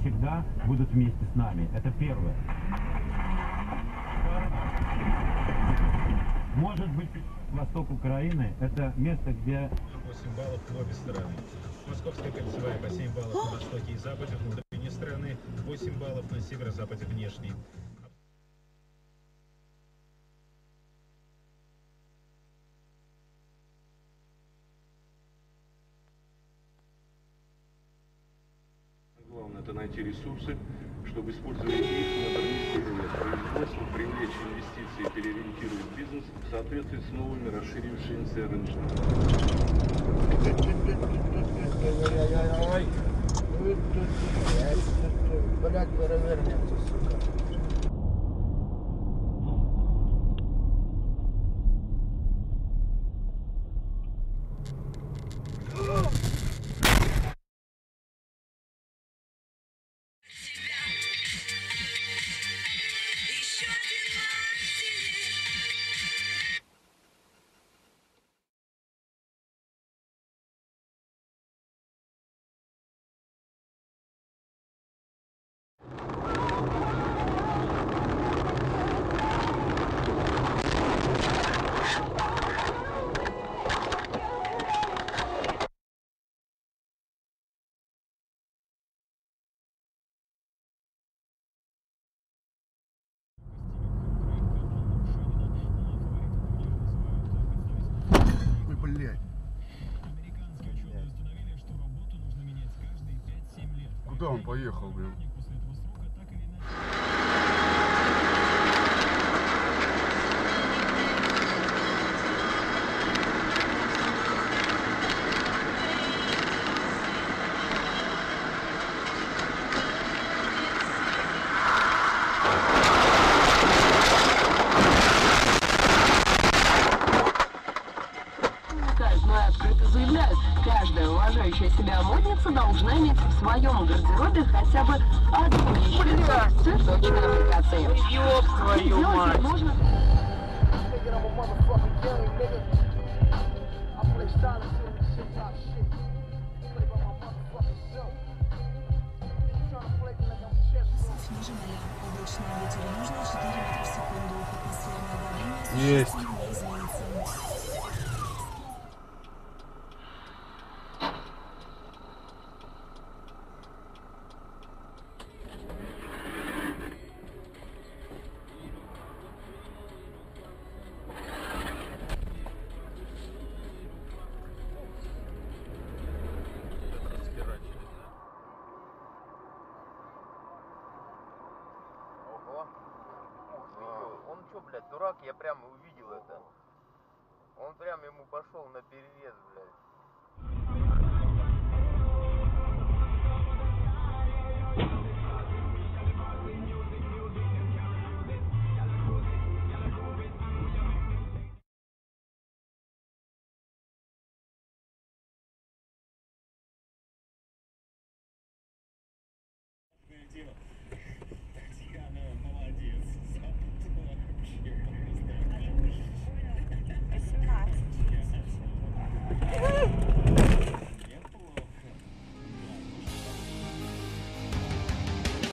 всегда будут вместе с нами. Это первое. Может быть, восток Украины – это место, где 8 баллов в обе стороны. Московская кольцевая по 7 баллов на востоке и западе, внутренней страны, 8 баллов на северо-западе внешней. Главное – это найти ресурсы, чтобы использовать их, модернизировать производство, привлечь инвестиции и переориентировать бизнес в соответствии с новыми расширившимися рынками. Блядь, перевернемся, сука. Блять. Куда он поехал, блин? Каждая уважающая себя модница должна иметь в своем гардеробе хотя бы одну вещицу с цветочной аппликацией. Ёб твою мать! Можно... Есть. Он чё, блядь, дурак? Я прямо увидел это. Он прям ему пошел на перерез, блядь.